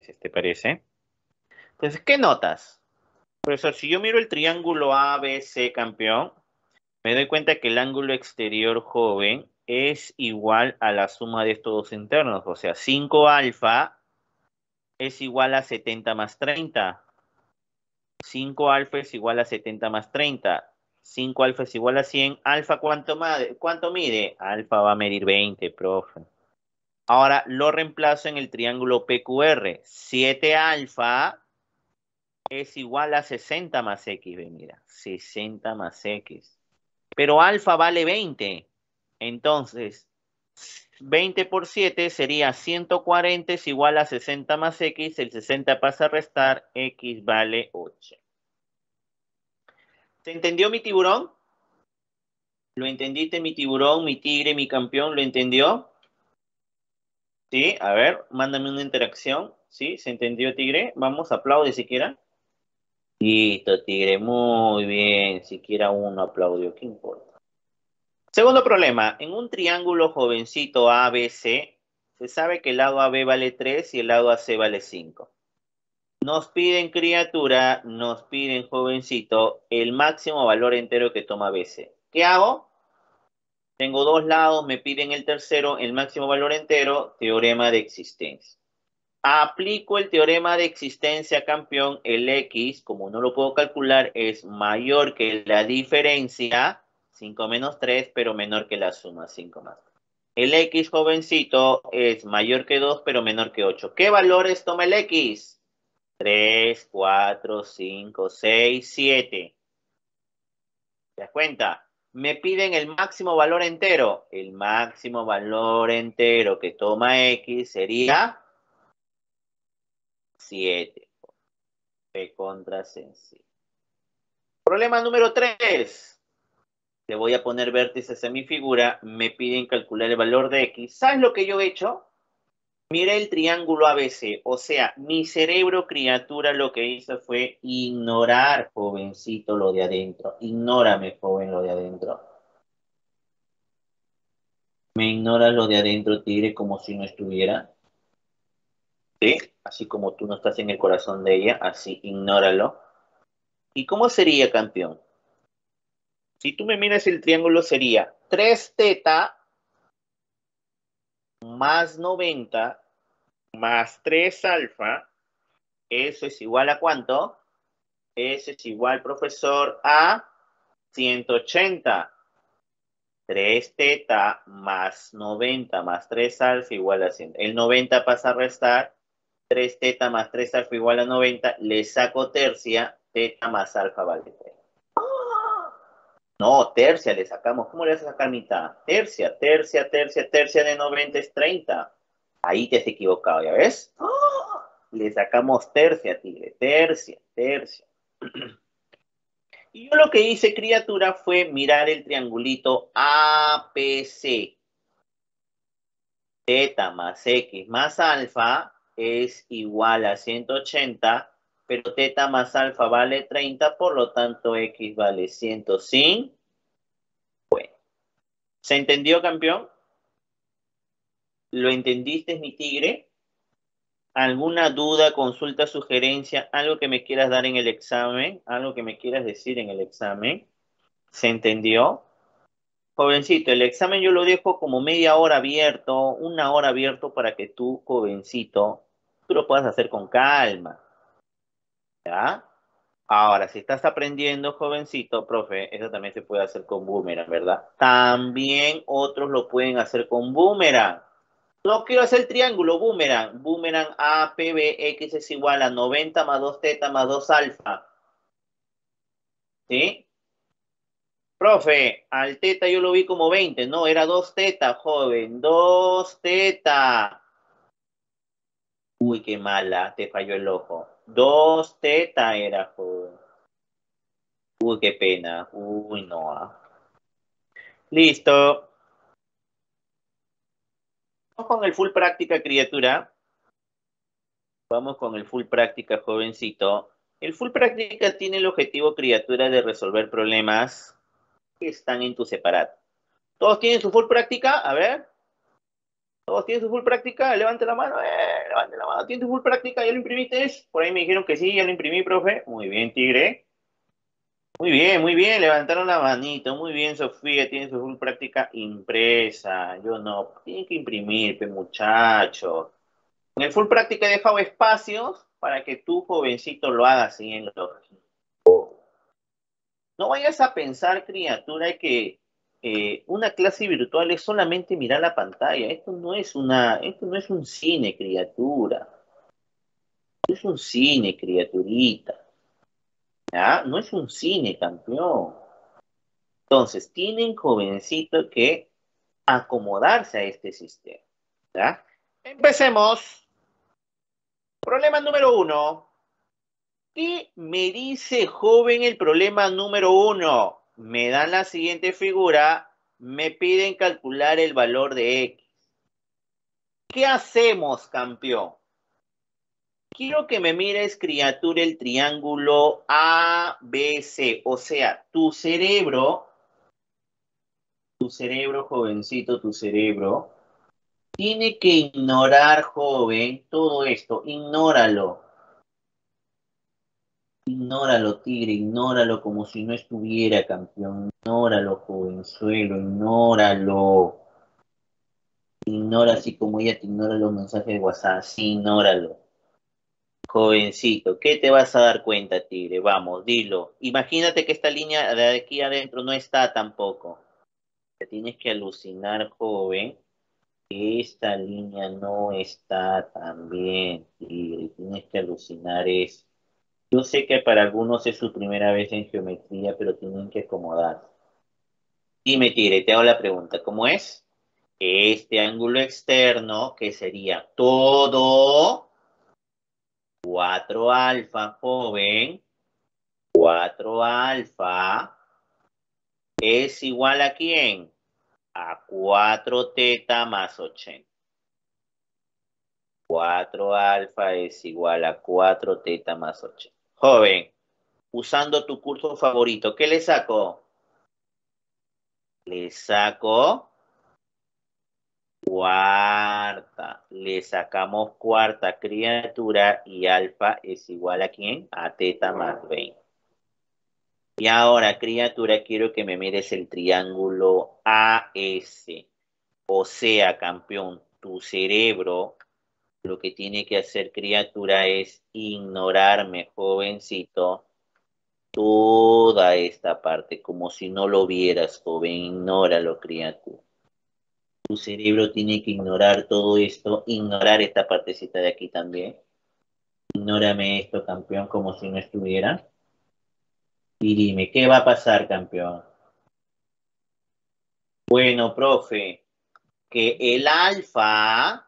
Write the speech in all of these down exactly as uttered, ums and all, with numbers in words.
veces, ¿te parece? Entonces, ¿qué notas? Profesor, si yo miro el triángulo A B C, campeón, me doy cuenta que el ángulo exterior joven es igual a la suma de estos dos internos. O sea, cinco alfa es igual a setenta más treinta. cinco alfa es igual a setenta más treinta. cinco alfa es igual a cien. ¿Alfa cuánto, cuánto mide? Alfa va a medir veinte, profe. Ahora lo reemplazo en el triángulo P Q R. siete alfa es igual a sesenta más X. Ve, mira, sesenta más X. Pero alfa vale veinte. Entonces, veinte por siete sería ciento cuarenta, es igual a sesenta más X. El sesenta pasa a restar, X vale ocho. ¿Se entendió mi tiburón? ¿Lo entendiste mi tiburón, mi tigre, mi campeón? ¿Lo entendió? Sí, a ver, mándame una interacción. ¿Sí? ¿Se entendió, tigre? Vamos, aplaude siquiera. Listo, tigre, muy bien. Siquiera uno aplaudió, ¿qué importa? Segundo problema, en un triángulo jovencito A B C, se sabe que el lado A B vale tres y el lado A C vale cinco. Nos piden, criatura, nos piden, jovencito, el máximo valor entero que toma B C. ¿Qué hago? Tengo dos lados, me piden el tercero, el máximo valor entero, teorema de existencia. Aplico el teorema de existencia, campeón. El X, como no lo puedo calcular, es mayor que la diferencia, cinco menos tres, pero menor que la suma, cinco más. El X, jovencito, es mayor que dos, pero menor que ocho. ¿Qué valores toma el X? tres, cuatro, cinco, seis, siete. ¿Te das cuenta? Me piden el máximo valor entero. El máximo valor entero que toma X sería siete. P contra sencillo. Problema número tres. Le voy a poner vértices a mi figura. Me piden calcular el valor de X. ¿Sabes lo que yo he hecho? Miré el triángulo A B C. O sea, mi cerebro, criatura, lo que hizo fue ignorar, jovencito, lo de adentro. Ignórame, joven, lo de adentro. Me ignora lo de adentro, tigre, como si no estuviera. ¿Sí? Así como tú no estás en el corazón de ella, así ignóralo. ¿Y cómo sería, campeón? Si tú me miras el triángulo sería tres teta más noventa más tres alfa. Eso es igual a ¿cuánto? Eso es igual, profesor, a ciento ochenta. tres teta más noventa más tres alfa igual a cien. El noventa pasa a restar. tres teta más tres alfa igual a noventa. Le saco tercia. Teta más alfa vale tres. No, tercia le sacamos. ¿Cómo le vas a sacar mitad? Tercia, tercia, tercia, tercia de noventa es treinta. Ahí te has equivocado, ¿ya ves? Le sacamos tercia, tigre. Tercia, tercia. Y yo lo que hice, criatura, fue mirar el triangulito A P C. Teta más X más alfa es igual a ciento ochenta, pero teta más alfa vale treinta, por lo tanto X vale ciento cinco. Bueno, ¿se entendió, campeón? ¿Lo entendiste, mi tigre? ¿Alguna duda, consulta, sugerencia, algo que me quieras dar en el examen? ¿Algo que me quieras decir en el examen? ¿Se entendió? Jovencito, el examen yo lo dejo como media hora abierto, una hora abierto para que tú, jovencito, tú lo puedas hacer con calma. ¿Ya? Ahora, si estás aprendiendo, jovencito, profe, eso también se puede hacer con Boomerang, ¿verdad? También otros lo pueden hacer con Boomerang. No quiero hacer el triángulo, Boomerang. Boomerang A, P, B, X es igual a noventa más dos teta más dos alfa. ¿Sí? Profe, al teta yo lo vi como veinte. No, era dos teta, joven. dos teta. Uy, qué mala, te falló el ojo. dos teta era, joven. Uy, qué pena. Uy, no. ah. Listo. Vamos con el full práctica, criatura. Vamos con el full práctica, jovencito. El full práctica tiene el objetivo, criatura, de resolver problemas que están en tu separado. ¿Todos tienen su full práctica? A ver. ¿Todos tienen su full práctica? Levante la mano, eh, levante la mano. ¿Tienes tu full práctica? ¿Ya lo imprimiste? Por ahí me dijeron que sí, ya lo imprimí, profe. Muy bien, Tigre. Muy bien, muy bien, levantaron la manito. Muy bien, Sofía, tiene su full práctica impresa. Yo no, tienen que imprimir, pe muchacho. En el full práctica he dejado espacios para que tú, jovencito, lo hagas así en los... No vayas a pensar, criatura, que eh, una clase virtual es solamente mirar la pantalla. Esto no es una, esto no es un cine, criatura. No es un cine, criaturita. ¿Ya? No es un cine, campeón. Entonces, tienen, jovencito, que acomodarse a este sistema. ¿Ya? Empecemos. Problema número uno. ¿Qué me dice, joven, el problema número uno? Me dan la siguiente figura, me piden calcular el valor de X. ¿Qué hacemos, campeón? Quiero que me mires, criatura, el triángulo A B C. O sea, tu cerebro, tu cerebro, jovencito, tu cerebro, tiene que ignorar, joven, todo esto. Ignóralo. Ignóralo, tigre, ignóralo como si no estuviera, campeón. Ignóralo, jovenzuelo, ignóralo. Ignora así como ella te ignora los mensajes de WhatsApp. Sí, ignóralo. Jovencito, ¿qué te vas a dar cuenta, tigre? Vamos, dilo. Imagínate que esta línea de aquí adentro no está tampoco. Te tienes que alucinar, joven, que esta línea no está tan bien, tigre. Tienes que alucinar eso. Yo sé que para algunos es su primera vez en geometría, pero tienen que acomodar. Dime, tigre, te hago la pregunta. ¿Cómo es? Este ángulo externo, que sería todo cuatro alfa, joven, cuatro alfa, es igual ¿a quién? A cuatro teta más ochenta. cuatro alfa es igual a cuatro teta más ochenta. Joven, usando tu curso favorito, ¿qué le saco? Le saco cuarta. Le sacamos cuarta, criatura, y alfa es igual ¿a quién? A teta más veinte. Y ahora, criatura, quiero que me mires el triángulo A S. O sea, campeón, tu cerebro lo que tiene que hacer, criatura, es ignorarme, jovencito, toda esta parte, como si no lo vieras, joven. Ignóralo, criatura. Tu cerebro tiene que ignorar todo esto, ignorar esta partecita de aquí también. Ignórame esto, campeón, como si no estuviera. Y dime, ¿qué va a pasar, campeón? Bueno, profe, que el alfa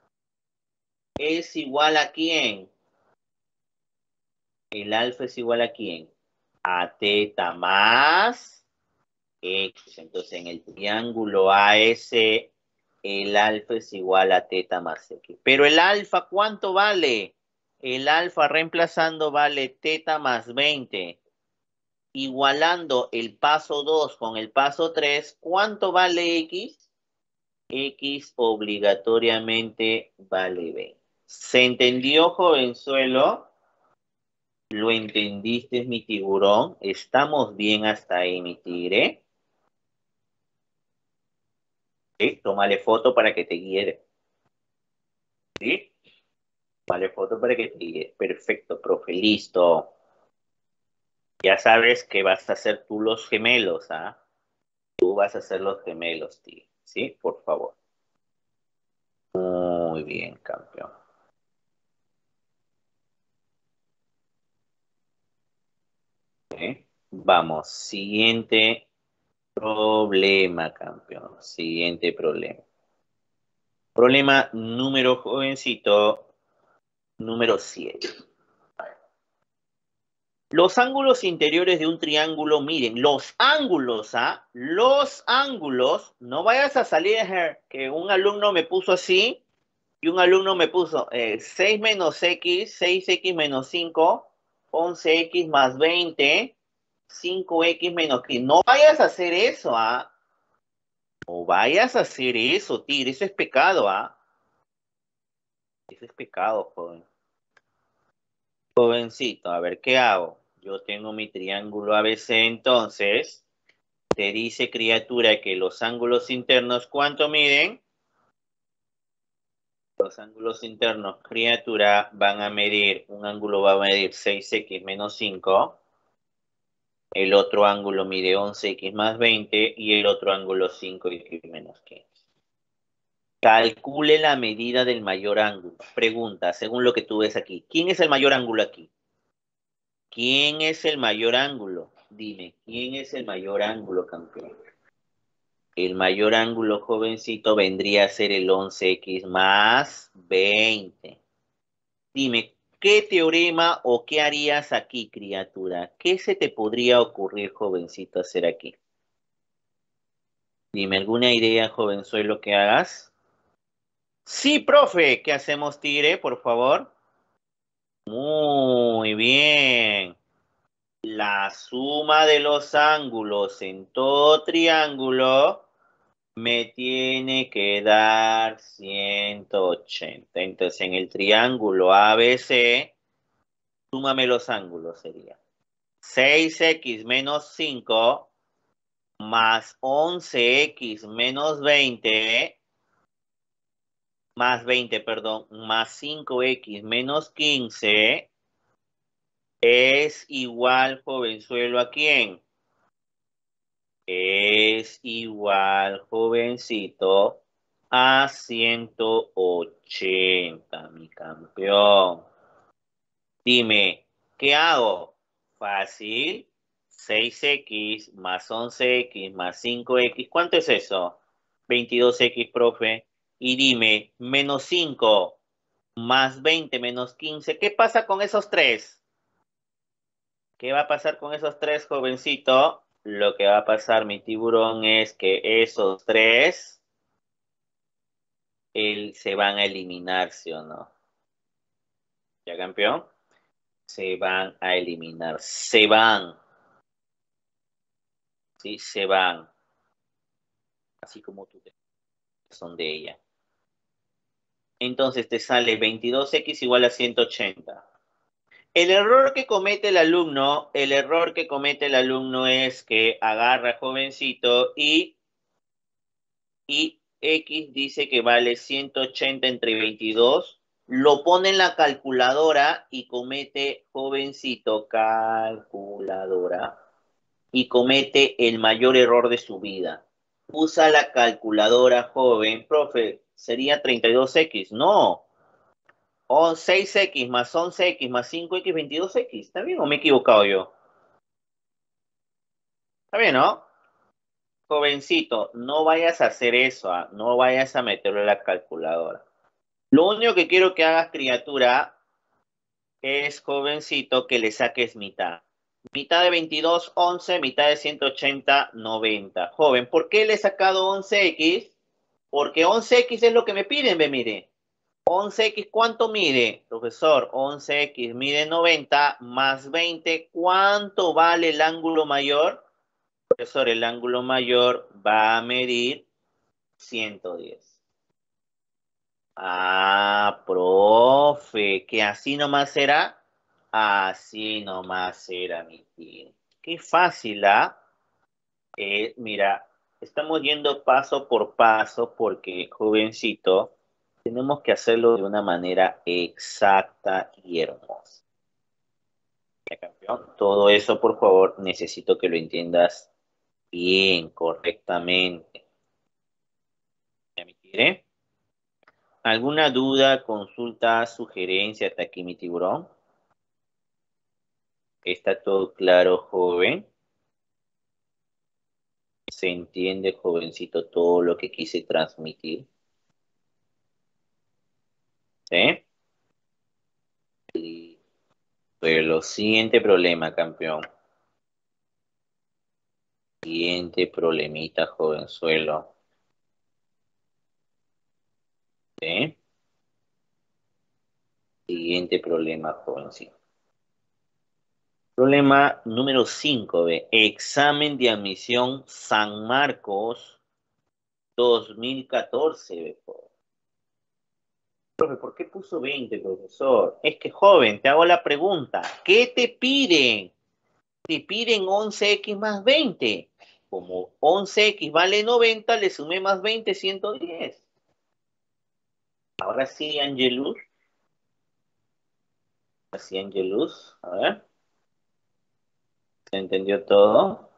es igual ¿a quién? El alfa es igual ¿a quién? A teta más X. Entonces, en el triángulo A S, el alfa es igual a teta más X. Pero el alfa, ¿cuánto vale? El alfa reemplazando vale teta más veinte. Igualando el paso dos con el paso tres, ¿cuánto vale X? X obligatoriamente vale veinte. ¿Se entendió, jovenzuelo? ¿Lo entendiste, mi tiburón? ¿Estamos bien hasta ahí, mi tigre? ¿Sí? Tómale foto para que te guíe. ¿Sí? Tómale foto para que te guíe. Perfecto, profe. Listo. Ya sabes que vas a hacer tú los gemelos, ¿ah? Tú vas a hacer los gemelos, tío. ¿Sí? Por favor. Muy bien, campeón. ¿Sí? Vamos, siguiente problema, campeón. Siguiente problema. Problema número, jovencito, número siete. Los ángulos interiores de un triángulo, miren, los ángulos, ¿ah? Los ángulos, no vayas a salir que un alumno me puso así y un alumno me puso eh, seis menos X, seis X menos cinco, once X más veinte, cinco X menos quince. No vayas a hacer eso, ¿ah? No vayas a hacer eso, tigre, eso es pecado, ¿ah? Eso es pecado, joven. Jovencito, a ver, ¿qué hago? Yo tengo mi triángulo A B C, entonces, te dice, criatura, que los ángulos internos, ¿cuánto miden? Los ángulos internos, criatura, van a medir, un ángulo va a medir seis equis menos cinco, el otro ángulo mide once equis más veinte y el otro ángulo cinco equis menos quince. Calcule la medida del mayor ángulo. Pregunta, según lo que tú ves aquí, ¿quién es el mayor ángulo aquí? ¿Quién es el mayor ángulo? Dime, ¿quién es el mayor ángulo, campeón? El mayor ángulo, jovencito, vendría a ser el once equis más veinte. Dime, ¿qué teorema o qué harías aquí, criatura? ¿Qué se te podría ocurrir, jovencito, hacer aquí? Dime, ¿alguna idea, jovenzuelo, que hagas? Sí, profe. ¿Qué hacemos, tigre, por favor? Muy bien. La suma de los ángulos en todo triángulo me tiene que dar ciento ochenta. Entonces, en el triángulo A B C, súmame los ángulos, sería seis equis menos cinco más once equis menos veinte, más veinte, perdón, más cinco equis menos quince es igual, jovenzuelo, ¿a quién? Es igual, jovencito, a ciento ochenta, mi campeón. Dime, ¿qué hago? Fácil. seis equis más once equis más cinco equis. ¿Cuánto es eso? veintidós equis, profe. Y dime, menos cinco más veinte menos quince. ¿Qué pasa con esos tres? ¿Qué va a pasar con esos tres, jovencito? Lo que va a pasar, mi tiburón, es que esos tres él, se van a eliminar, ¿sí o no? ¿Ya, campeón? Se van a eliminar. Se van. Sí, se van. Así como tú te son de ella. Entonces te sale veintidós equis igual a ciento ochenta. El error que comete el alumno, el error que comete el alumno es que agarra, jovencito, y, y X dice que vale ciento ochenta entre veintidós, lo pone en la calculadora y comete, jovencito, calculadora, y comete el mayor error de su vida. Usa la calculadora, joven. Profe, sería treinta y dos equis. No. O seis equis más once equis más cinco equis, veintidós equis. ¿Está bien o me he equivocado yo? Está bien, ¿no? Jovencito, no vayas a hacer eso. ¿eh? No vayas a meterlo en la calculadora. Lo único que quiero que hagas, criatura, es, jovencito, que le saques mitad. Mitad de veintidós, once, mitad de ciento ochenta, noventa. Joven, ¿por qué le he sacado once equis? Porque once equis es lo que me piden, ve, mire. once equis, ¿cuánto mide? Profesor, once equis mide noventa más veinte. ¿Cuánto vale el ángulo mayor? Profesor, el ángulo mayor va a medir ciento diez. Ah, profe, que así nomás será. Así nomás será, mi tío. Qué fácil, ¿ah? Eh, mira, estamos yendo paso por paso porque, jovencito, tenemos que hacerlo de una manera exacta y hermosa. ¿Ya, campeón? Todo eso, por favor, necesito que lo entiendas bien, correctamente. ¿Ya me quiere? ¿Alguna duda, consulta, sugerencia hasta aquí, mi tiburón? ¿Está todo claro, joven? ¿Se entiende, jovencito, todo lo que quise transmitir? ¿Sí? Y, pues lo siguiente problema, campeón. Siguiente problemita, jovenzuelo. ¿Sí? Siguiente problema, jovencito. Problema número cinco, ¿ve? Examen de admisión San Marcos dos mil catorce, ¿ve? Profe, ¿por qué puso veinte, profesor? Es que, joven, te hago la pregunta. ¿Qué te piden? Te piden once equis más veinte. Como once equis vale noventa, le sumé más veinte, ciento diez. Ahora sí, Angelus. Ahora sí, Angelus. A ver. ¿Se entendió todo?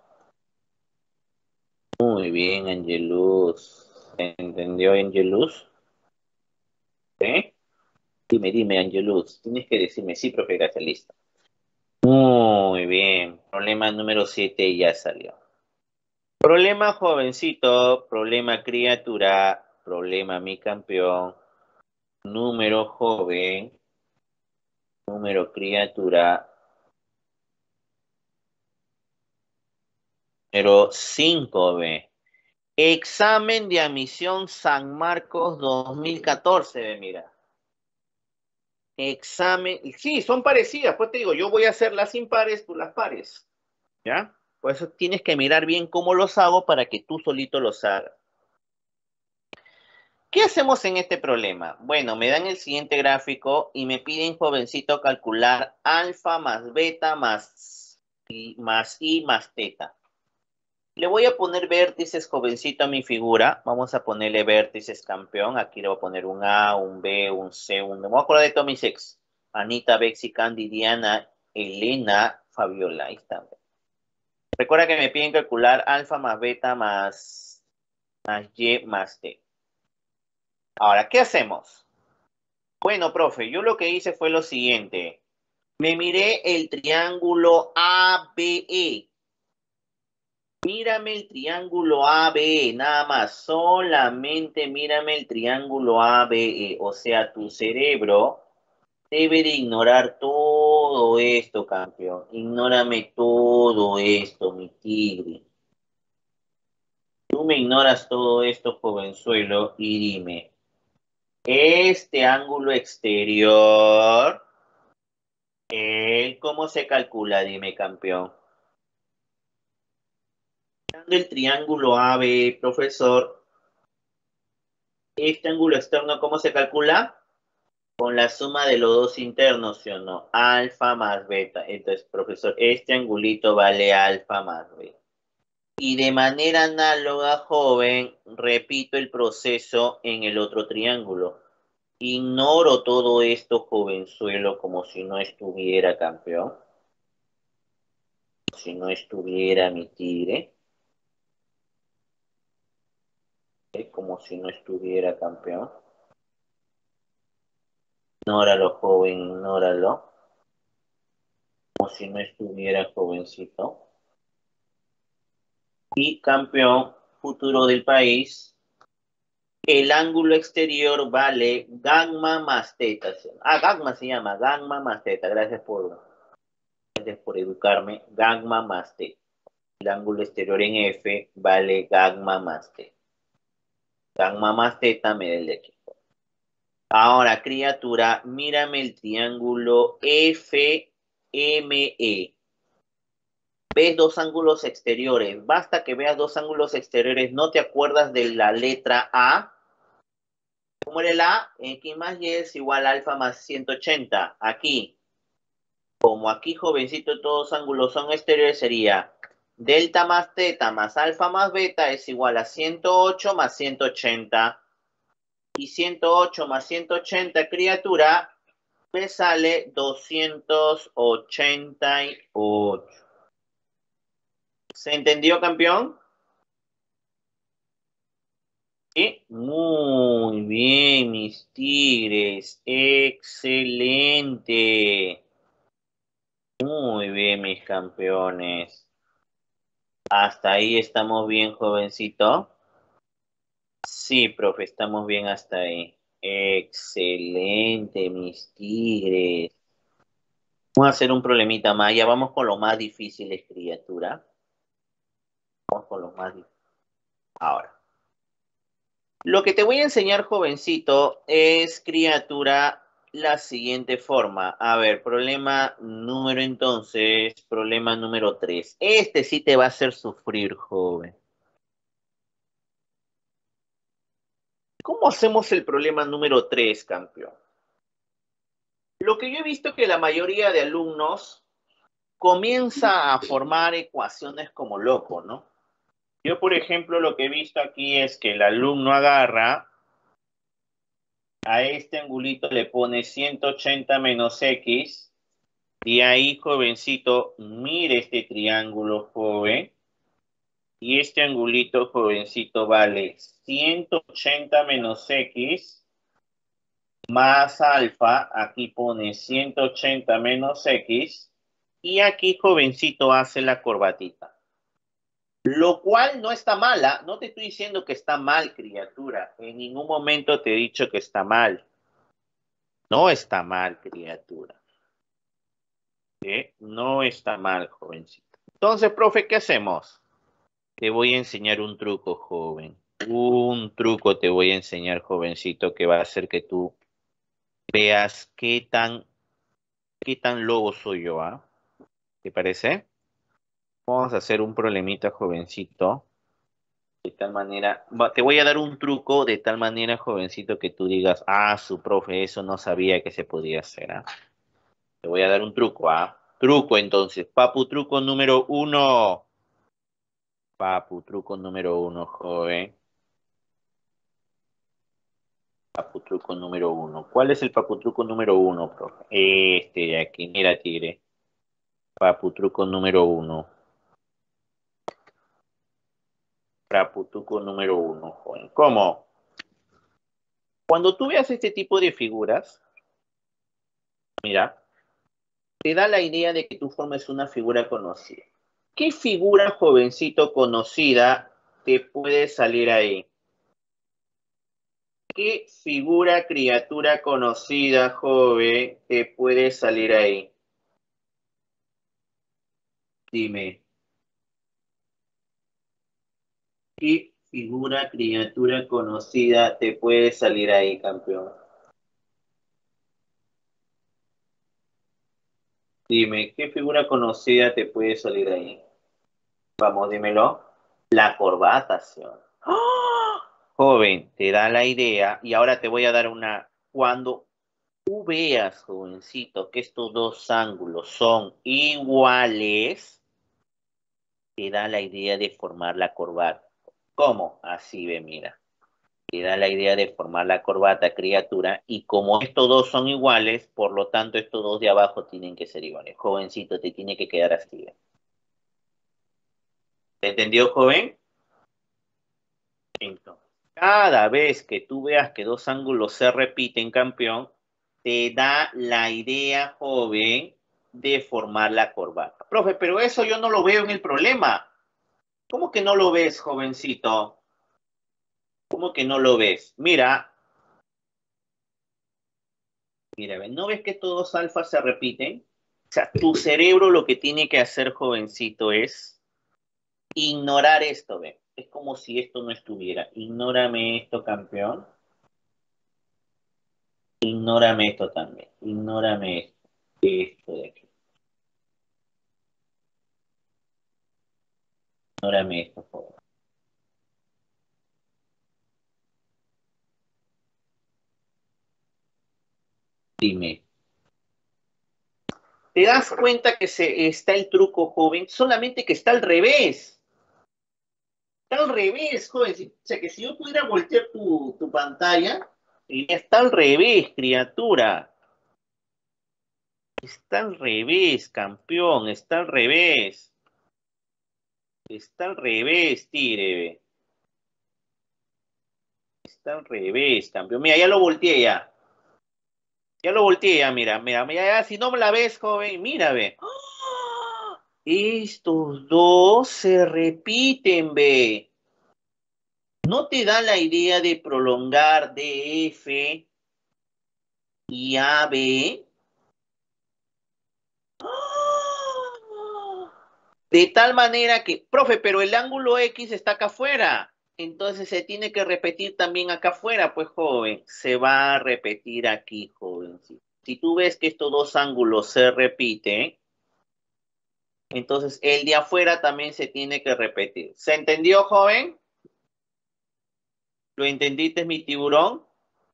Muy bien, Angelus. ¿Se entendió, Angelus? ¿Eh? Dime, dime, Angelus. Tienes que decirme sí, profe, gracias, listo. Muy bien. Problema número siete ya salió. Problema jovencito, problema criatura, problema mi campeón, número joven, número criatura, número cinco B. Examen de admisión San Marcos dos mil catorce, ve, mira. Examen, sí, son parecidas, pues te digo, yo voy a hacer las impares, tú las pares, ¿ya? Por eso tienes que mirar bien cómo los hago para que tú solito los hagas. ¿Qué hacemos en este problema? Bueno, me dan el siguiente gráfico y me piden, jovencito, calcular alfa más beta más y más y más teta. Le voy a poner vértices, jovencito, a mi figura. Vamos a ponerle vértices, campeón. Aquí le voy a poner un A, un B, un C, un D. Me voy a acordar de todos mis ex. Anita, Bexy, Candy, Diana, Elena, Fabiola. Ahí está. Recuerda que me piden calcular alfa más beta más, más Y más T. Ahora, ¿qué hacemos? Bueno, profe, yo lo que hice fue lo siguiente. Me miré el triángulo A B E. Mírame el triángulo A B E, nada más. Solamente mírame el triángulo A B E. O sea, tu cerebro debe de ignorar todo esto, campeón. Ignórame todo esto, mi tigre. Tú me ignoras todo esto, jovenzuelo, y dime, este ángulo exterior, ¿él cómo se calcula? Dime, campeón. El triángulo A B, profesor, este ángulo externo, ¿cómo se calcula? Con la suma de los dos internos, ¿sí o no? Alfa más beta. Entonces, profesor, este angulito vale alfa más beta. Y de manera análoga, joven, repito el proceso en el otro triángulo. Ignoro todo esto, jovenzuelo, como si no estuviera, campeón. Si no estuviera mi tigre. Como si no estuviera, campeón. Ignóralo, joven, ignóralo. Como si no estuviera, jovencito. Y campeón futuro del país, el ángulo exterior vale gamma más teta. Ah, gamma se llama, gamma más teta. Gracias por, gracias por educarme. Gamma más teta. El ángulo exterior en F vale gamma más teta. Gamma más teta me da el de aquí. Ahora, criatura, mírame el triángulo F M E. ¿Ves dos ángulos exteriores? Basta que veas dos ángulos exteriores. ¿No te acuerdas de la letra A? ¿Cómo era el A? X más Y es igual a alfa más ciento ochenta. Aquí, como aquí, jovencito, todos ángulos son exteriores, sería delta más teta más alfa más beta es igual a ciento ocho más ciento ochenta. Y ciento ocho más ciento ochenta, criatura, me sale doscientos ochenta y ocho. ¿Se entendió, campeón? Sí. Muy bien, mis tigres. Excelente. Muy bien, mis campeones. Hasta ahí estamos bien, jovencito. Sí, profe, estamos bien hasta ahí. Excelente, mis tigres. Vamos a hacer un problemita más. Ya vamos con lo más difíciles, criatura. Vamos con lo más difícil. Ahora. Lo que te voy a enseñar, jovencito, es, criatura, la siguiente forma. A ver, problema número entonces, problema número tres. Este sí te va a hacer sufrir, joven. ¿Cómo hacemos el problema número tres, campeón? Lo que yo he visto que la mayoría de alumnos comienza a formar ecuaciones como loco, ¿no? Yo, por ejemplo, lo que he visto aquí es que el alumno agarra, a este angulito le pone ciento ochenta menos X, y ahí, jovencito, mire este triángulo, joven, y este angulito, jovencito, vale ciento ochenta menos X más alfa, aquí pone ciento ochenta menos X, y aquí, jovencito, hace la corbatita. Lo cual no está mala, no te estoy diciendo que está mal, criatura. En ningún momento te he dicho que está mal. No está mal, criatura. ¿Eh? No está mal, jovencito. Entonces, profe, ¿qué hacemos? Te voy a enseñar un truco, joven. Un truco te voy a enseñar, jovencito, que va a hacer que tú veas qué tan, qué tan lobo soy yo, ¿ah? ¿Te parece? Vamos a hacer un problemita, jovencito. De tal manera, va, te voy a dar un truco de tal manera, jovencito, que tú digas, ah, su profe, eso no sabía que se podía hacer, ¿ah? Te voy a dar un truco, ¿ah? Truco, entonces. Papu, truco número uno. Papu, truco número uno, joven. Papu, truco número uno. ¿Cuál es el papu, truco número uno, profe? Este de aquí, mira, tigre. Papu, truco número uno. Papu, truco número uno, joven. ¿Cómo? Cuando tú veas este tipo de figuras, mira, te da la idea de que tú formes una figura conocida. ¿Qué figura, jovencito, conocida te puede salir ahí? ¿Qué figura, criatura conocida, joven, te puede salir ahí? Dime. ¿Qué figura, criatura conocida te puede salir ahí, campeón? Dime, ¿qué figura conocida te puede salir ahí? Vamos, dímelo. La corbatación. ¡Ah! Joven, te da la idea y ahora te voy a dar una. Cuando tú veas, jovencito, que estos dos ángulos son iguales, te da la idea de formar la corbata. ¿Cómo? Así ve, mira. Te da la idea de formar la corbata, criatura, y como estos dos son iguales, por lo tanto estos dos de abajo tienen que ser iguales. Jovencito, te tiene que quedar así. ¿Te entendió, joven? Entonces, cada vez que tú veas que dos ángulos se repiten, campeón, te da la idea, joven, de formar la corbata. Profe, pero eso yo no lo veo en el problema. ¿Cómo que no lo ves, jovencito? ¿Cómo que no lo ves? Mira, mira, ¿no ves que todos alfas se repiten? O sea, tu cerebro lo que tiene que hacer, jovencito, es ignorar esto, ¿ve? Es como si esto no estuviera. Ignórame esto, campeón. Ignórame esto también. Ignórame esto. Esto de aquí. Ignórame esto, por favor. Dime. ¿Te das cuenta que se, está el truco, joven? Solamente que está al revés. Está al revés, joven. O sea, que si yo pudiera voltear tu, tu pantalla, está al revés, criatura. Está al revés, campeón. Está al revés. Está al revés, tigre. Está al revés, campeón. Mira, ya lo volteé ya. Ya lo volteé ya, mira, mira, mira, ya, si no me la ves, joven, mira, ve. ¡Ah! Estos dos se repiten, ve. ¿No te da la idea de prolongar D F y A B? ¡Ah! De tal manera que, profe, pero el ángulo X está acá afuera. Entonces se tiene que repetir también acá afuera, pues, joven. Se va a repetir aquí, joven. Si, si tú ves que estos dos ángulos se repiten, entonces el de afuera también se tiene que repetir. ¿Se entendió, joven? ¿Lo entendiste, mi tiburón?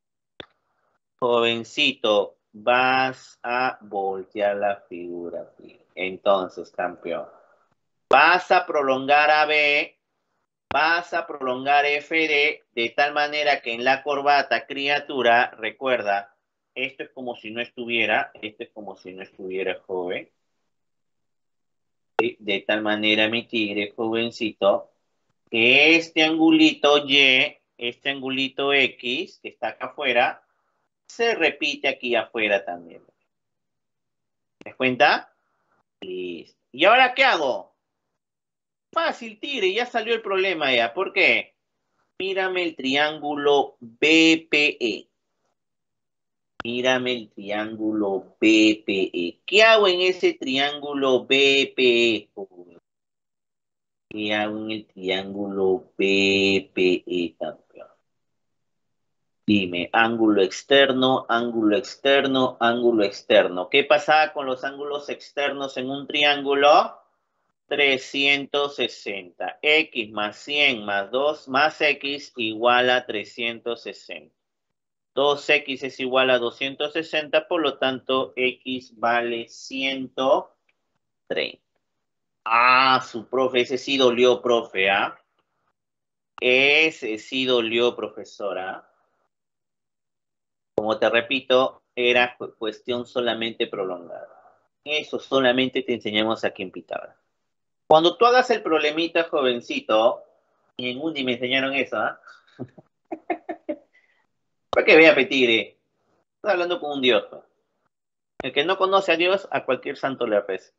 Jovencito, vas a voltear la figura. Entonces, campeón, vas a prolongar A B, vas a prolongar F D, de tal manera que en la corbata, criatura, recuerda, esto es como si no estuviera, esto es como si no estuviera, joven. ¿Sí? De tal manera, mi tigre, jovencito, que este angulito Y, este angulito X, que está acá afuera, se repite aquí afuera también. ¿Te das cuenta? Listo. ¿Y ahora qué hago? Fácil, tigre, ya salió el problema ya. ¿Por qué? Mírame el triángulo B P E. Mírame el triángulo B P E. ¿Qué hago en ese triángulo B P E? ¿Qué hago en el triángulo B P E, campeón? Dime, ángulo externo, ángulo externo, ángulo externo. ¿Qué pasaba con los ángulos externos en un triángulo? trescientos sesenta. X más cien más dos más X igual a trescientos sesenta. dos X es igual a doscientos sesenta, por lo tanto, X vale ciento treinta. Ah, su profe, ese sí dolió, profe, ¿ah? Ese sí dolió, profesora. Como te repito, era cuestión solamente prolongada. Eso solamente te enseñamos aquí en Pitágoras. Cuando tú hagas el problemita, jovencito, y en Undi me enseñaron eso, ¿ah? Para que vea, Petigre. Estoy hablando con un dios. ¿No? El que no conoce a Dios, a cualquier santo le apetece.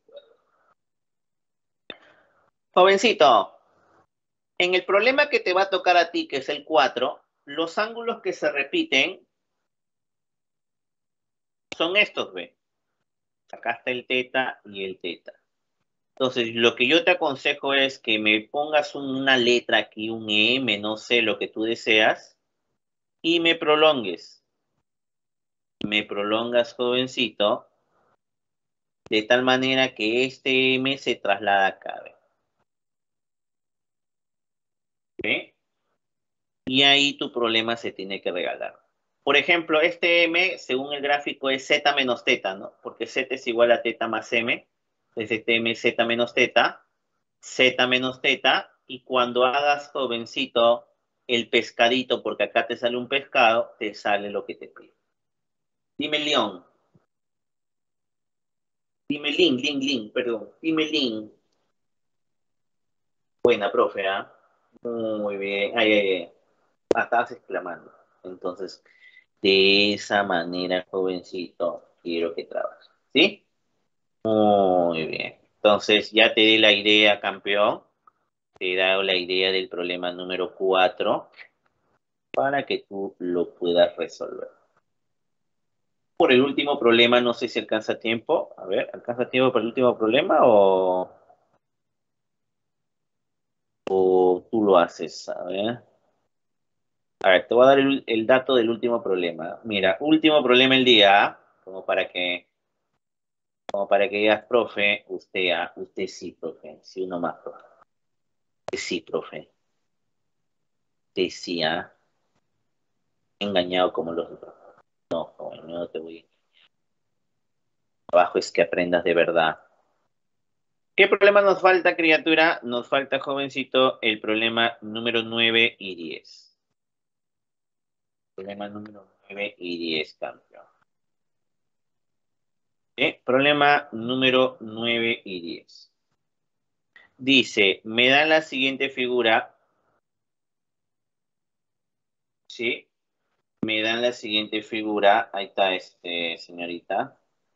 Jovencito, en el problema que te va a tocar a ti, que es el cuatro, los ángulos que se repiten son estos, ¿ve? Acá está el teta y el teta. Entonces, lo que yo te aconsejo es que me pongas una letra aquí, un M, no sé, lo que tú deseas, y me prolongues. Me prolongas, jovencito, de tal manera que este M se traslada acá, ¿ve? ¿Ve? Y ahí tu problema se tiene que regalar. Por ejemplo, este M, según el gráfico, es Z menos teta, ¿no? Porque Z es igual a teta más M. Entonces este M es Z menos teta, Z menos teta, y cuando hagas, jovencito, el pescadito, porque acá te sale un pescado, te sale lo que te pide. Dime León. Dime Lin, Lin, Lin, perdón. Dime Lin. Buena, profe, ¿ah? ¿eh? Muy bien. Ay, ay, ay. Ah, estabas exclamando. Entonces, de esa manera, jovencito, quiero que trabajes. ¿Sí? Muy bien. Entonces, ya te di la idea, campeón. Te he dado la idea del problema número cuatro para que tú lo puedas resolver. Por el último problema, no sé si alcanza tiempo. A ver, ¿alcanza tiempo para el último problema o, o tú lo haces? A ver. A ver, te voy a dar el, el dato del último problema. Mira, último problema el día, ¿ah? como para que Como para que digas, profe, usted, ah, usted sí, profe, sí, uno más, profe. Usted sí, profe. Usted sí, ah, engañado como los otros. No, joven, no te voy. Trabajo es que aprendas de verdad. ¿Qué problema nos falta, criatura? Nos falta, jovencito, el problema número nueve y diez. Problema número nueve y diez, campeón. ¿Eh? Problema número nueve y diez. Dice, me dan la siguiente figura, ¿sí? Me dan la siguiente figura. Ahí está, este, señorita.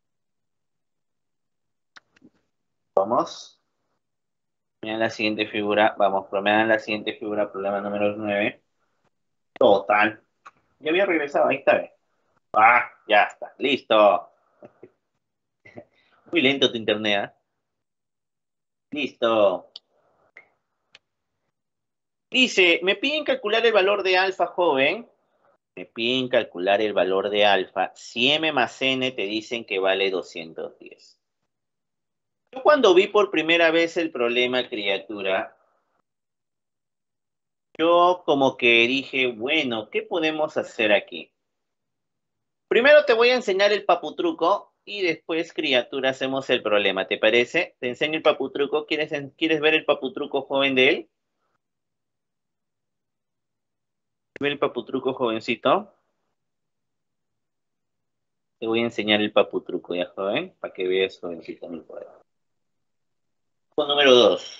Vamos. Me dan la siguiente figura. Vamos, me dan la siguiente figura, problema número nueve. Total. Ya había regresado, ahí está. Ah, ya está. Listo. Muy lento tu internet, ¿eh? Listo. Dice, me piden calcular el valor de alfa, joven. Me piden calcular el valor de alfa. Si M más N te dicen que vale doscientos diez. Yo cuando vi por primera vez el problema, criatura, Yo como que dije, bueno, ¿qué podemos hacer aquí? Primero te voy a enseñar el paputruco y después, criatura, hacemos el problema, ¿te parece? Te enseño el paputruco. ¿Quieres, ¿quieres ver el paputruco, joven de él? ¿Ver el paputruco, jovencito? Te voy a enseñar el paputruco, ya, joven, para que veas, jovencito, mi poder. Punto número dos.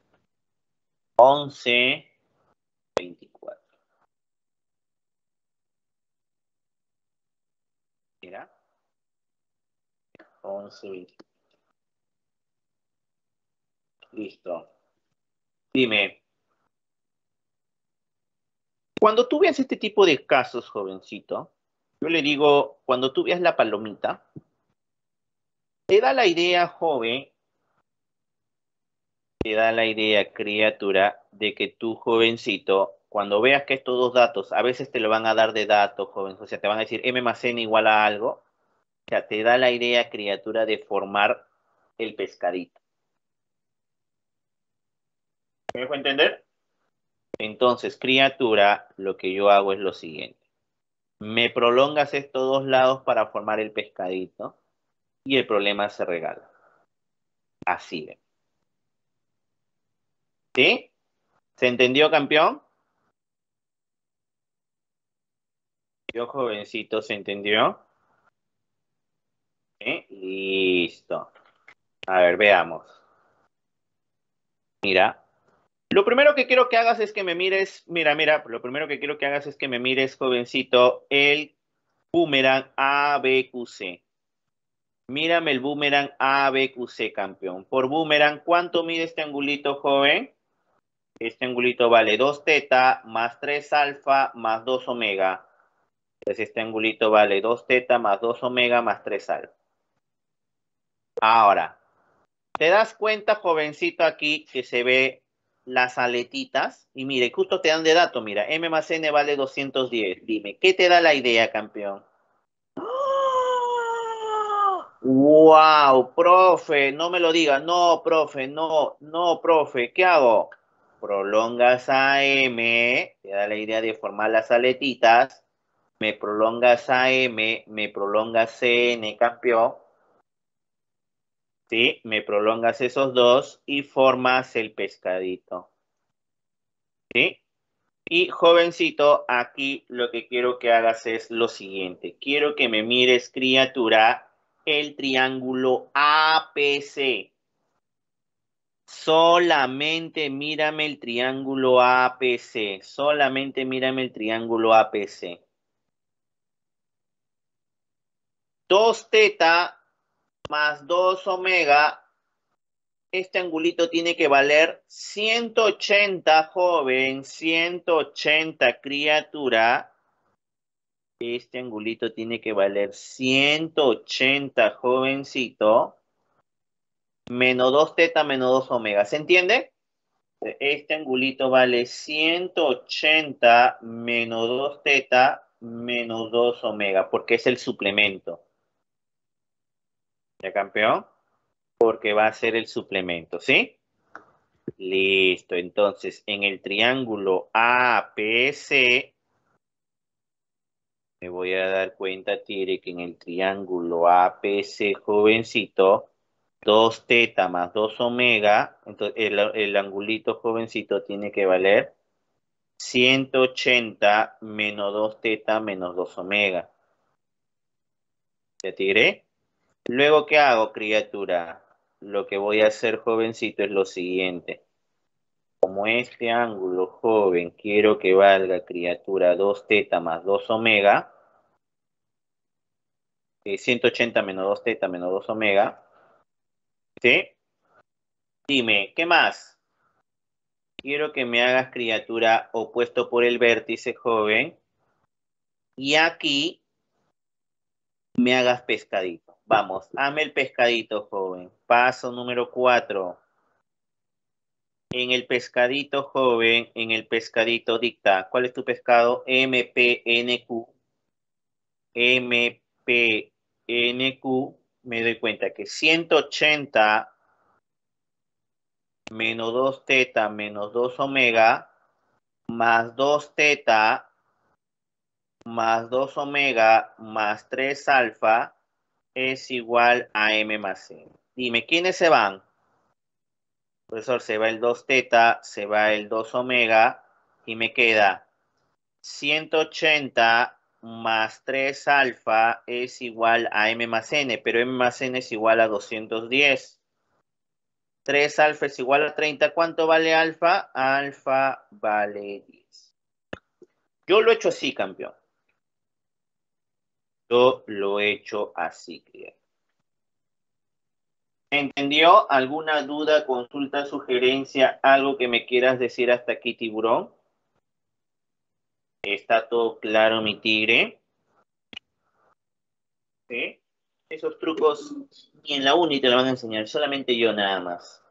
once, veinticuatro. Mira. once, veinticuatro. Listo. Dime, cuando tú veas este tipo de casos, jovencito, yo le digo, cuando tú veas la palomita, te da la idea, joven, te da la idea, criatura, de que tú, jovencito, cuando veas que estos dos datos, a veces te lo van a dar de datos, joven, o sea, te van a decir M más N igual a algo, o sea, te da la idea, criatura, de formar el pescadito. ¿Me dejo entender? Entonces, criatura, lo que yo hago es lo siguiente. Me prolongas estos dos lados para formar el pescadito y el problema se regala. Así de. ¿Sí? ¿Se entendió, campeón? Yo, jovencito, ¿se entendió? ¿Sí? Listo. A ver, veamos. Mira. Lo primero que quiero que hagas es que me mires, mira, mira, lo primero que quiero que hagas es que me mires, jovencito, el boomerang A B Q C. Mírame el boomerang A B Q C, campeón. Por boomerang, ¿cuánto mide este angulito, joven? Este angulito vale dos teta más tres alfa más dos omega. Entonces este angulito vale dos teta más dos omega más tres alfa. Ahora, ¿te das cuenta, jovencito, aquí que se ve las aletitas? Y mire, justo te dan de dato, mira, M más N vale doscientos diez. Dime, ¿qué te da la idea, campeón? ¡Wow, profe! No me lo diga. No, profe, no, no, profe. ¿Qué hago? Prolongas a M, te da la idea de formar las aletitas. Me prolongas a M, me prolongas C N, campeón. ¿Sí? Me prolongas esos dos y formas el pescadito. ¿Sí? Y jovencito, aquí lo que quiero que hagas es lo siguiente. Quiero que me mires, criatura, el triángulo A P C. Solamente mírame el triángulo A P C. Solamente mírame el triángulo A P C. dos teta más dos omega. Este angulito tiene que valer ciento ochenta, joven. ciento ochenta, criatura. Este angulito tiene que valer ciento ochenta, jovencito. Menos dos teta menos dos omega. ¿Se entiende? Este angulito vale ciento ochenta menos dos teta menos dos omega, porque es el suplemento. ¿Ya, campeón? Porque va a ser el suplemento, ¿sí? Listo. Entonces, en el triángulo A P C, me voy a dar cuenta, Tire, que en el triángulo A P C, jovencito, dos teta más dos omega, entonces el, el angulito, jovencito, tiene que valer ciento ochenta menos dos teta menos dos omega. ¿Ya, Tigre? Luego, ¿qué hago, criatura? Lo que voy a hacer, jovencito, es lo siguiente. Como este ángulo, joven, quiero que valga, criatura, dos teta más dos omega, eh, ciento ochenta menos dos teta menos dos omega, ¿sí? Dime, ¿qué más? Quiero que me hagas, criatura, opuesto por el vértice, joven, y aquí me hagas pescadito. Vamos, hazme el pescadito, joven. Paso número cuatro. En el pescadito, joven, en el pescadito dicta. ¿Cuál es tu pescado? M P N Q. M P N Q. Me doy cuenta que ciento ochenta menos dos teta menos dos omega más dos teta más dos omega más tres alfa es igual a m más n. Dime, ¿quiénes se van? Profesor, se va el dos teta, se va el dos omega y me queda ciento ochenta más tres alfa es igual a m más n, pero m más n es igual a doscientos diez. tres alfa es igual a treinta. ¿Cuánto vale alfa? Alfa vale diez. Yo lo he hecho así, campeón. Yo lo he hecho así, criado. ¿Entendió? ¿Alguna duda, consulta, sugerencia, algo que me quieras decir hasta aquí, tiburón? ¿Está todo claro, mi tigre? ¿Sí? Esos trucos ni en la uni te lo van a enseñar, solamente yo nada más.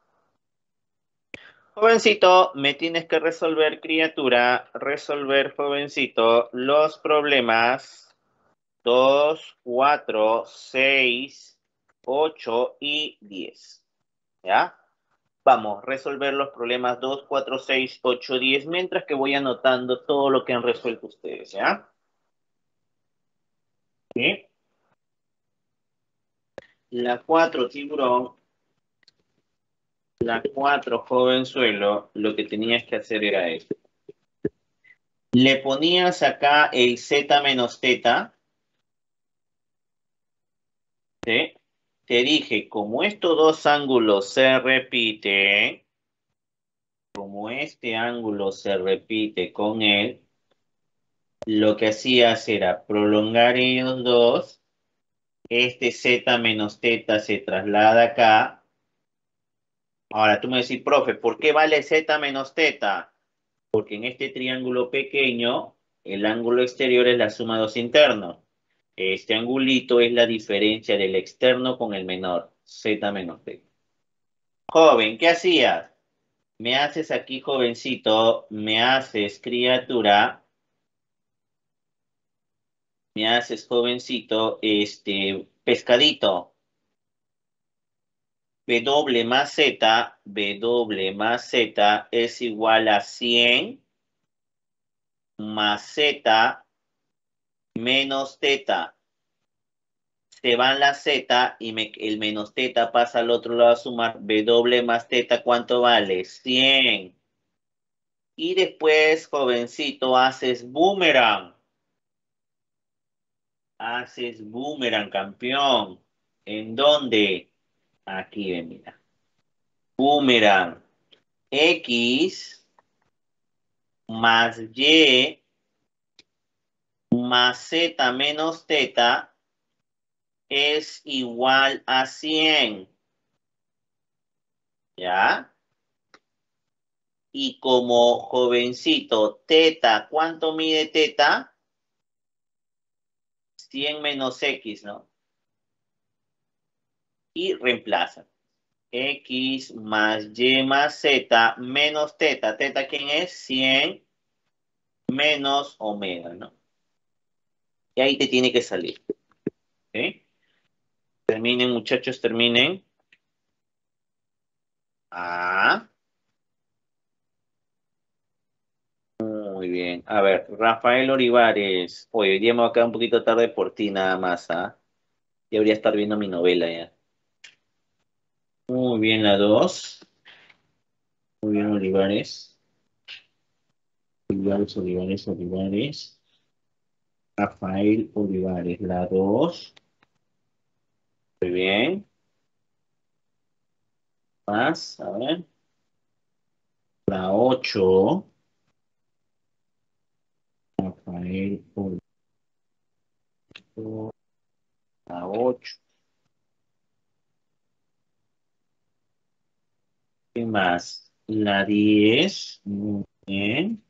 Jovencito, me tienes que resolver, criatura, resolver, jovencito, los problemas dos, cuatro, seis, ocho y diez. ¿Ya? Vamos, resolver los problemas dos, cuatro, seis, ocho, diez, mientras que voy anotando todo lo que han resuelto ustedes, ¿ya? ¿Sí? La cuatro, tiburón. La cuatro, jovenzuelo. Lo que tenías que hacer era esto. Le ponías acá el z menos teta. ¿Sí? Te dije, como estos dos ángulos se repiten, como este ángulo se repite con él, lo que hacías era prolongar ellos dos. Este z menos teta se traslada acá. Ahora tú me decís, profe, ¿por qué vale z menos teta? Porque en este triángulo pequeño, el ángulo exterior es la suma de dos internos. Este angulito es la diferencia del externo con el menor, z menos teta. Joven, ¿qué hacías? Me haces aquí, jovencito, me haces criatura, me haces jovencito, este, pescadito. W más Z, W más Z es igual a cien más Z menos teta. Se van las Z y me, el menos teta pasa al otro lado a sumar. W más teta, ¿cuánto vale? cien. Y después, jovencito, haces boomerang. Haces boomerang, campeón. ¿En dónde? Aquí, ven, mira. Boomerang. X más Y más Z menos teta es igual a cien. ¿Ya? Y como jovencito, teta, ¿cuánto mide teta? cien menos X, ¿no? Y reemplaza. X más Y más Z menos teta. ¿Teta quién es? cien menos omega, ¿no? Y ahí te tiene que salir. ¿Ok? Terminen, muchachos, terminen. Ah. Muy bien. A ver, Rafael Olivares. Oye, hoy día me voy a quedar un poquito tarde por ti nada más, ¿ah? Ya debería estar viendo mi novela ya. Muy bien, la dos. Muy bien, Olivares. Olivares, Olivares, Olivares. Rafael Olivares, la dos. Muy bien. Más, a ver. La ocho. Rafael Olivares. La ocho. ¿Qué más? La diez. Muy bien.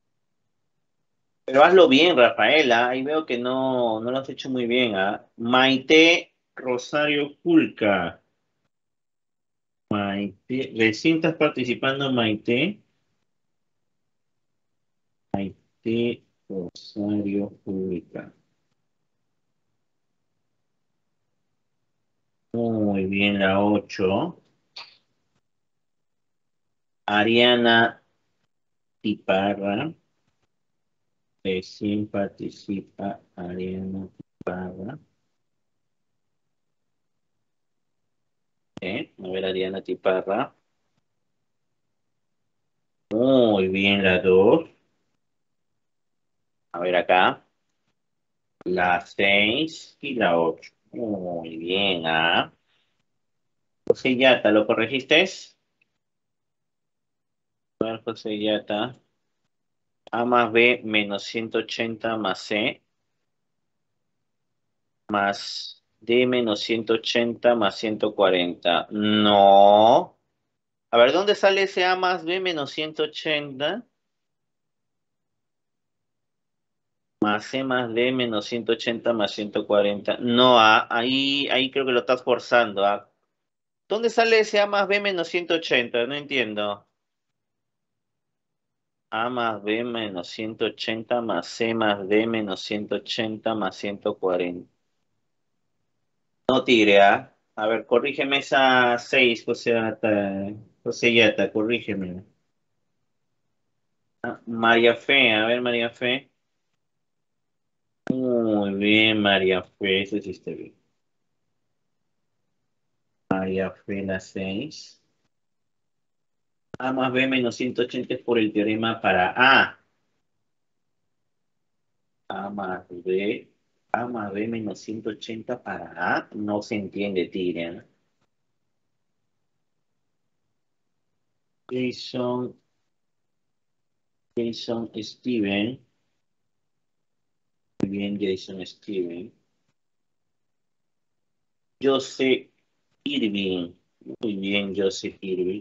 Pero hazlo bien, Rafaela. Ahí veo que no, no lo has hecho muy bien, ¿ah? Maite Rosario Fulca. Maite, recién estás participando, Maite. Maite Rosario Fulca. Muy bien, la ocho. Ariana Tiparra. Recién participa Ariana Tiparra. ¿Eh? A ver, Ariana Tiparra. Muy bien, la dos. A ver acá. La seis y la ocho. Muy bien, ¿ah? José Yata, ¿lo corregiste? A ver, José Yata. A más B menos ciento ochenta más C más D menos ciento ochenta más ciento cuarenta. No. A ver, ¿dónde sale ese A más B menos ciento ochenta? Más C más D menos ciento ochenta más ciento cuarenta. No, ah, ahí, ahí creo que lo estás forzando. Ah. ¿Dónde sale ese A más B menos ciento ochenta? No entiendo. A más B menos ciento ochenta más C más D menos ciento ochenta más ciento cuarenta. No, Tigre, ¿ah? A ver, corrígeme esa seis, José Yata. José Yata, corrígeme. Ah, María Fe, a ver, María Fe. Muy bien, María Fe, eso sí está bien. María Fe, la seis. A más B menos ciento ochenta es por el teorema para A. A más B. A más B menos ciento ochenta para A. No se entiende, Tigre. Jason, Jason Steven. Muy bien, Jason Steven. Joseph Irving. Muy bien, Joseph Irving.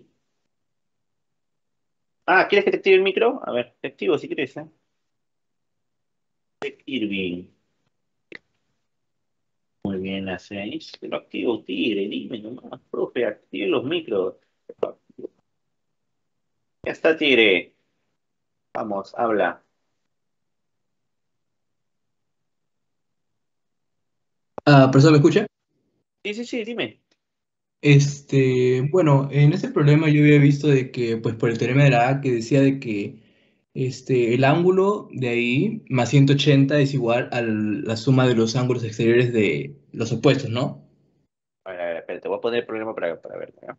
Ah, ¿quieres que te active el micro? A ver, te activo si quieres, ¿eh? Joseph Irving. Muy bien, la seis. Te lo activo, Tigre. Dime nomás, profe, active los micros. Ya está, Tigre. Vamos, habla. Ah, ¿profesor, me escucha? Sí, sí, sí, dime. Este, bueno, en ese problema yo había visto de que, pues por el teorema de la A, que decía de que este, el ángulo de ahí más ciento ochenta es igual a la suma de los ángulos exteriores de los opuestos, ¿no? A ver, a ver, espérate, voy a poner el programa para, para ver, ¿no?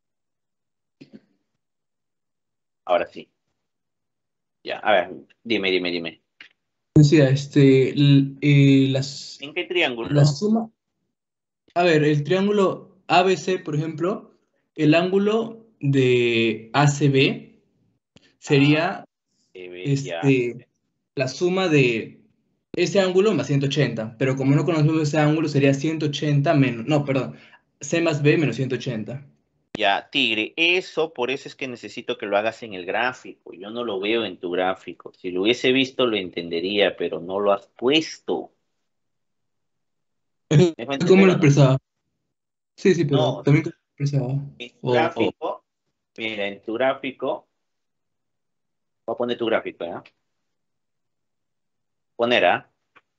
Ahora sí. Ya, a ver, dime, dime, dime. Decía, este, l- eh, las, ¿En qué la triángulo? suma, a ver, el triángulo A B C, por ejemplo, el ángulo de A C B Ah, sería se ve, ya. este, la suma de ese ángulo más ciento ochenta, pero como no conocemos ese ángulo sería ciento ochenta menos, no, perdón, C más B menos ciento ochenta. Ya, Tigre, eso, por eso es que necesito que lo hagas en el gráfico. Yo no lo veo en tu gráfico. Si lo hubiese visto, lo entendería, pero no lo has puesto. ¿Me dejo ¿Cómo entender lo o no? expresaba? Sí, sí, pero No, también cómo lo expresaba. en tu O, o- gráfico, mira, en tu gráfico, voy a poner tu gráfico, ¿ya? Poner, ¿ah?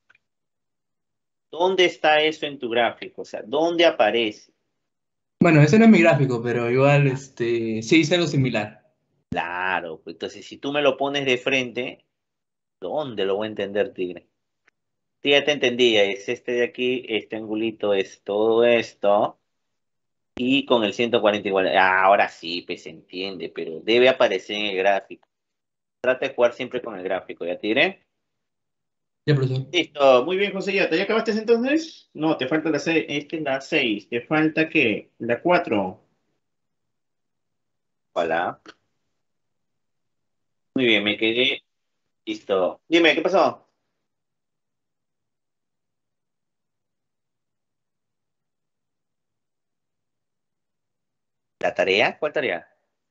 ¿Dónde está eso en tu gráfico? O sea, ¿dónde aparece? bueno, ese no es mi gráfico, pero igual, este, sí hice algo similar. Claro, pues entonces si tú me lo pones de frente, ¿dónde lo voy a entender, Tigre? Sí, ya te entendía, es este de aquí, este angulito es todo esto, y con el ciento cuarenta igual. Ah, ahora sí, pues se entiende, pero debe aparecer en el gráfico. Trata de jugar siempre con el gráfico, ¿ya, Tigre? Ya, profesor. Listo, muy bien, José, ¿ya te ya acabaste entonces? No, te falta la seis, este es la seis, ¿te falta qué? La cuatro. Hola. Muy bien, me quedé. Listo. Dime, ¿qué pasó? ¿La tarea? ¿Cuál tarea?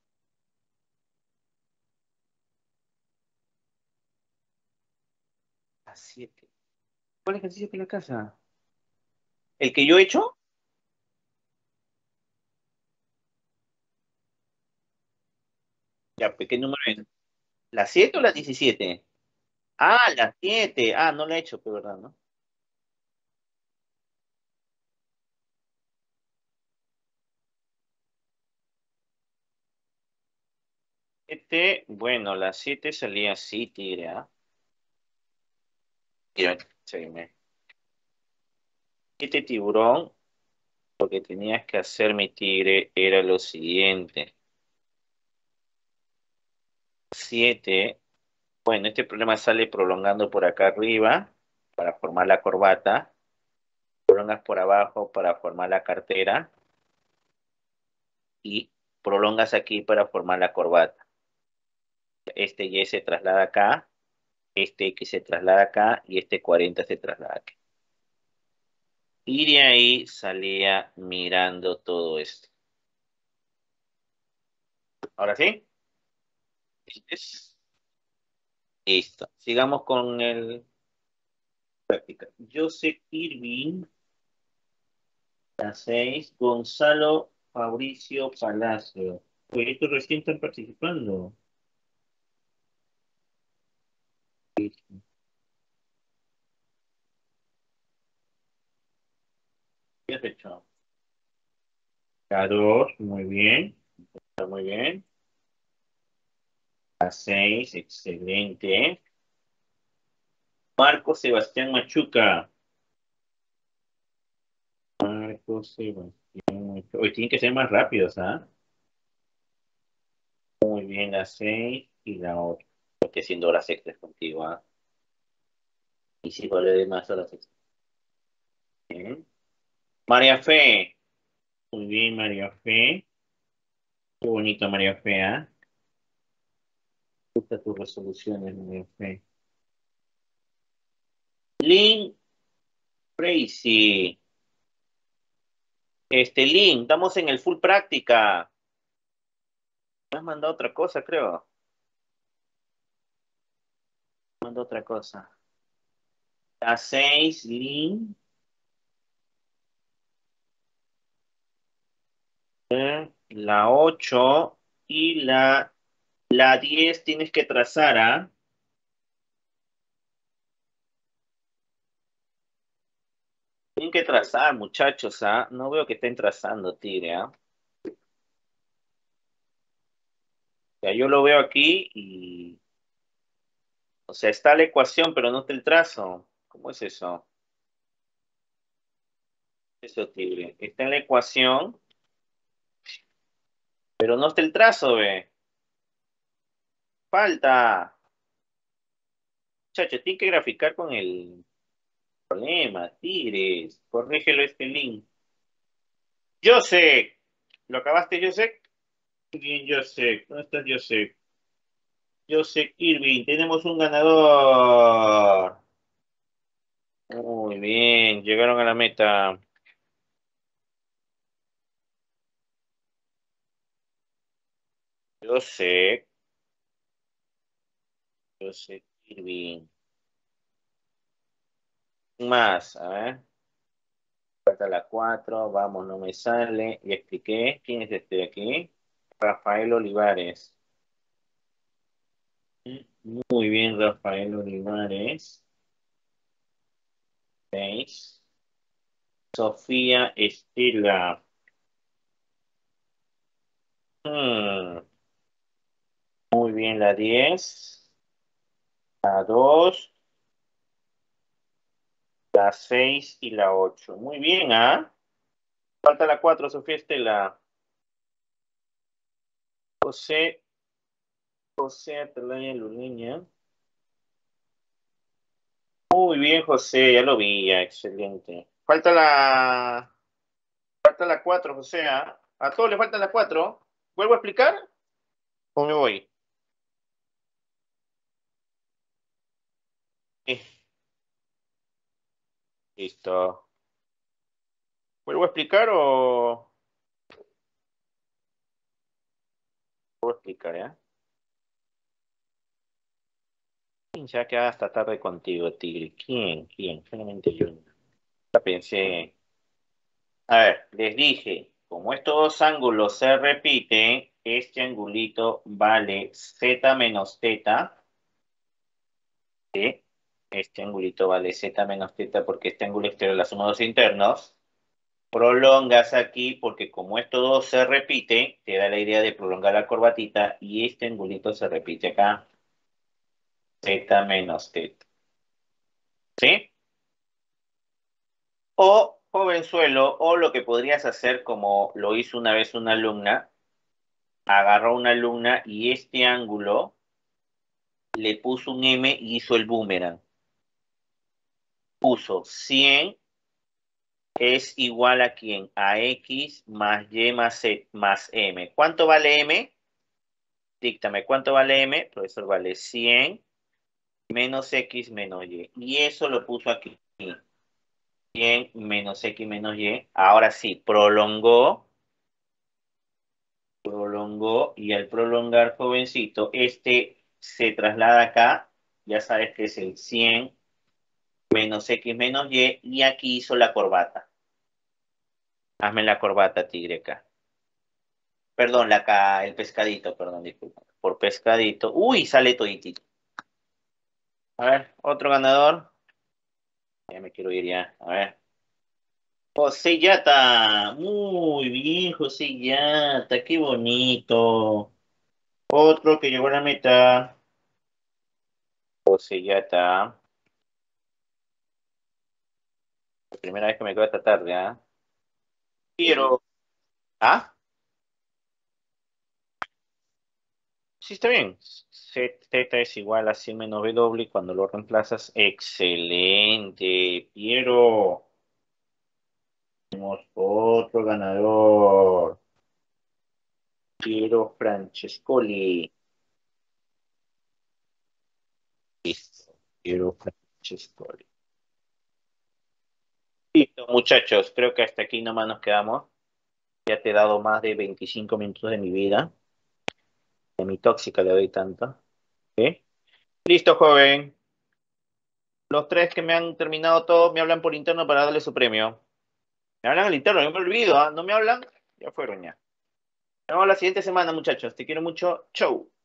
A siete. ¿Cuál ejercicio que en la casa? ¿El que yo he hecho? Ya, pues, ¿qué número es? ¿La siete o la diecisiete? Ah, la siete. Ah, no la he hecho, pero verdad, ¿no? siete, bueno, la siete salía así, tigre, ¿ah? Mira, seguime. siete tiburón, lo que tenías que hacer, mi tigre, era lo siguiente. siete, bueno, este problema sale prolongando por acá arriba para formar la corbata. Prolongas por abajo para formar la cartera. Y prolongas aquí para formar la corbata. Este Y se traslada acá, este X se traslada acá y este cuarenta se traslada aquí. Y de ahí salía mirando todo esto. ¿Ahora sí? ¿Listos? Listo. Sigamos con el práctica. Joseph Irving, la seis. Gonzalo Fabricio Palacio. Oye, estos recién están participando. ¿Qué has hecho? La dos, muy bien. Está muy bien. La seis, excelente. Marco Sebastián Machuca. Marco Sebastián Machuca. Hoy tienen que ser más rápidos, ¿ah? Muy bien, la seis y la otra. Estoy haciendo horas extras contigo, ¿ah? Y si vale de más horas extras. Bien. María Fe. Muy bien, María Fe. Qué bonito, María Fe, ¿ah? Me gustan tus resoluciones, María Fe. Lynn Tracy. Este, Lynn, estamos en el full práctica. Me has mandado otra cosa, creo. Me mandó otra cosa. La seis, Lynn. La ocho y la, la diez tienes que trazar, ¿ah? Tienen que trazar, muchachos, ¿ah? No veo que estén trazando, tigre, ¿ah? O sea, yo lo veo aquí y... O sea, está la ecuación, pero no está el trazo. ¿Cómo es eso? Eso, tigre. Está en la ecuación, pero no está el trazo, ve. Falta. Muchachos, tienen que graficar con el problema, tigres. Corrígelo este link. Yo sé. ¿Lo acabaste, yo sé? Bien, yo sé. ¿Dónde estás, yo sé? Joseph Irving, tenemos un ganador. Muy bien, llegaron a la meta. Yo sé, Joseph Irving. Más, a ver. Falta la cuatro, vamos, no me sale. Y expliqué. ¿Quién es este de aquí? Rafael Olivares. Muy bien, Rafael Olivares. Seis. Sofía Estela. Hmm, muy bien, la diez. La dos. La seis y la ocho. Muy bien, ¿ah? Falta la cuatro, Sofía Estela. José, José Atalaya Lureña. Muy bien, José, ya lo vi, ya, excelente. Falta la, falta la cuatro, José, ¿ah? A todos le falta la cuatro. ¿Vuelvo a explicar o me voy? Eh, listo. ¿Vuelvo a explicar o vuelvo a explicar, ya? ¿Quién se va a quedar hasta tarde contigo, Tigre? ¿Quién? ¿Quién? Solamente yo. Ya pensé. A ver, les dije, como estos dos ángulos se repiten, este angulito vale z menos teta. ¿Sí? Este angulito vale z menos teta porque este ángulo exterior la suma de los internos. Prolongas aquí porque como esto dos se repite, te da la idea de prolongar la corbatita y este angulito se repite acá. Z menos teta. ¿Sí? O, jovenzuelo, o lo que podrías hacer como lo hizo una vez una alumna, agarró una alumna y este ángulo le puso un M y hizo el boomerang. Puso cien es igual a quién? A X más Y más Z más M. ¿Cuánto vale M? Díctame, ¿cuánto vale M? Profesor, vale cien menos X menos Y. Y eso lo puso aquí. cien menos X menos Y. Ahora sí, prolongó. Prolongó. Y al prolongar, jovencito, este se traslada acá. Ya sabes que es el cien menos X menos Y. Y aquí hizo la corbata. Hazme la corbata, tigre, acá. Perdón, la ca- el pescadito, perdón, disculpa. Por pescadito. Uy, sale toditito. A ver, otro ganador. Ya me quiero ir ya. A ver. José Yata. Muy bien, José Yata. Qué bonito. Otro que llegó a la meta. José Yata. La primera vez que me quedo esta tarde, ¿ah? Quiero. ¿Ah? Sí, está bien. Z, Z es igual a cien menos W y cuando lo reemplazas. Excelente. Piero. Tenemos otro ganador. Piero Francescoli. Listo. Piero Francescoli. Listo, muchachos. Creo que hasta aquí nomás nos quedamos. Ya te he dado más de veinticinco minutos de mi vida. De mi tóxica le doy tanto. ¿Sí? Listo, joven. Los tres que me han terminado todos me hablan por interno para darle su premio. Me hablan al interno, yo me olvido, ¿ah? ¿No me hablan? Ya fueron ya. Nos vemos la siguiente semana, muchachos. Te quiero mucho. Chau.